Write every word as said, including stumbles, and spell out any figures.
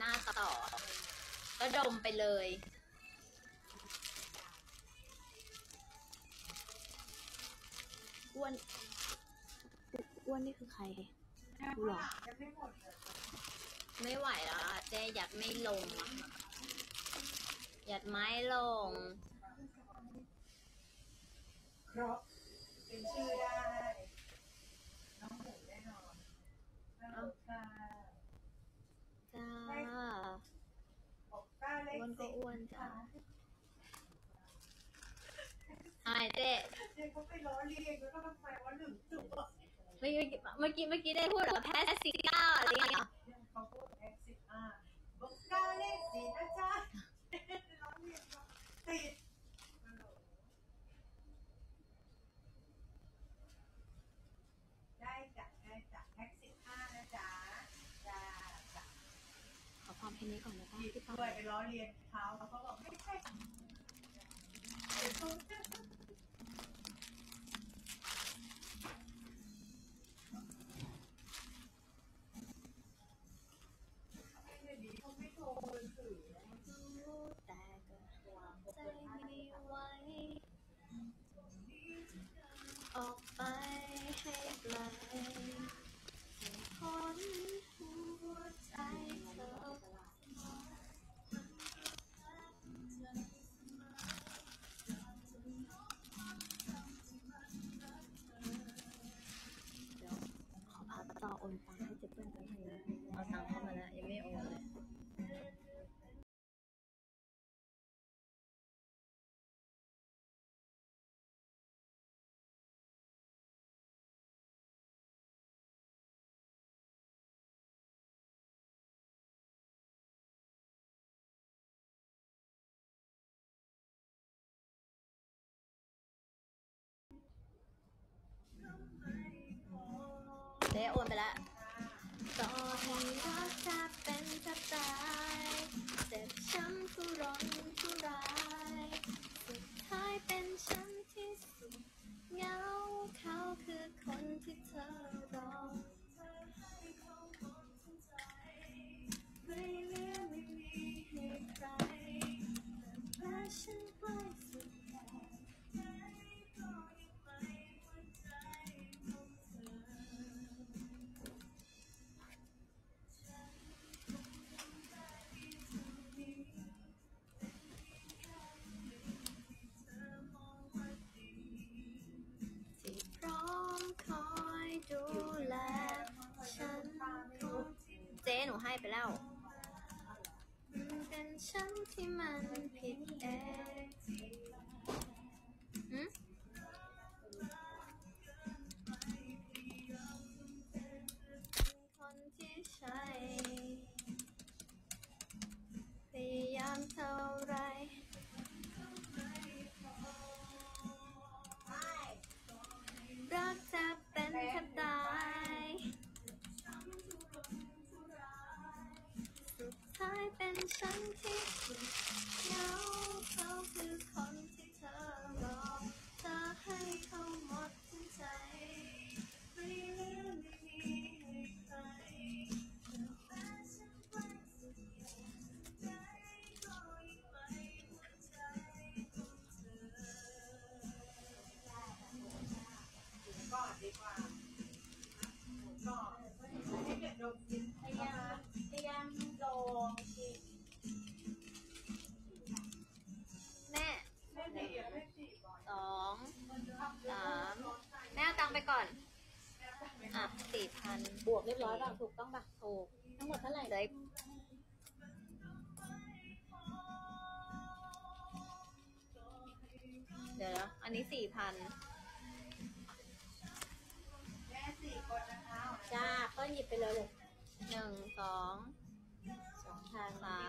าต่อก็ดมไปเลยอ้วนอ้วนนี่คือใครกูหรอไม่ไหวแล้วเจ๊ยัดไม่ลงอ่ะยัดไม้ลงครบเป็นชื่อได้น้องหมูแน่นอนน้องค่ะจ้าอ้วนก็อ้วนจ้าใช่เจ๊เจ๊เขาไปล้อเลียนแล้วก็ทำไมว่าหนึ่งจุดเมื่อกี้เมื่อกี้เมื่อกี้ได้พูดเหรอแพสซิก้าอะไรอย่างเงี้ยเขาพูดแท็กซิอ่าบอกกาเลสีนะจ๊ะล้อเลียนติดได้จ้ะได้จ้ะแท็กซิห้านะจ๊ะจ้าจ้ะขอความเพลงนี้ก่อนนะคะพี่ปาด้วยไปล้อเลียนเขาเขาก็บอกไม่ใช่ดีเขาไม่โทรมือถือแต่ก็ใจไม่ไหวออกไปให้ไกลพ้นหัวใจเธอเดี๋ยวขอพักต่อโอนตังค์ให้เจ๊เปิ้ลกันทีนะเอาตังค์เข้ามาแล้วยังไม่โอนเลยเจ๊โอนไปแล้วต่อให้รักจะเป็นจะตายเจ็บช้ำทุรนทุรายสุดท้ายเป็นฉันที่สุดเหงาเขาคือคนที่เธอรอไม่เหลือไม่มีให้ใครและฉันใกล้สุดแค่ก็ยังไม่หัวใจของเธอที่พร้อมคอยดูแลฉันเจ๊หนูให้ไปแล้วเป็นฉันที่มันผิดเองหืมคนที่ใช่พยายามเท่าไรรักจะเป็นแทบตายสุดท้ายเป็นฉันที่สุดเหงาเขาคือคนที่เธอรอเธอให้เขาหมดทั้งใจไม่เหลือไม่มีให้ใครแต่ฉันใกล้สุดใจก็ยังไม่หัวใจของเธอก่อนดีกว่าก่อนให้เกิดดมกินพยายามพยายามลองกินแม่สองสามแม่เอาตังค์ไปก่อนอ่ะสี่พันบวกเรียบร้อยป่ะถูกต้องป่ะถูกทั้งหมดเท่าไหร่เลยเดี๋ยวนะอันนี้สี่พันแม่สี่คนนะคะจ้าก็หยิบไปเลยเลยหนึ่งสองสองพันสาม